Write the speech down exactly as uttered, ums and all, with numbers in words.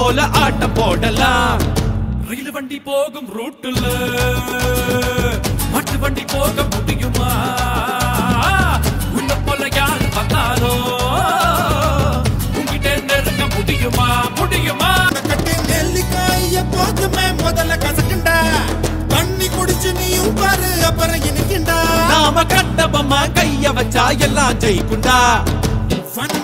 போல ஆட்டம் போடலாம். ரயில் வண்டி போகும் ரூட்டுல மாட்டு வண்டி போக முடியுமா? உன்ன போல யாரு வந்தாரோ உங்கிட்ட நெருங்க முடியுமா? முடியுமா? கட்டி நெல்லிக்காய போதுமே முதல்ல கசக்குண்டா, தண்ணி குடிச்சு நீயும் பாரு அப்புறம் இனிக்குண்டா. நாம கட்டபமா கைய வச்சா எல்லாம் ஜெயிக்குண்டா.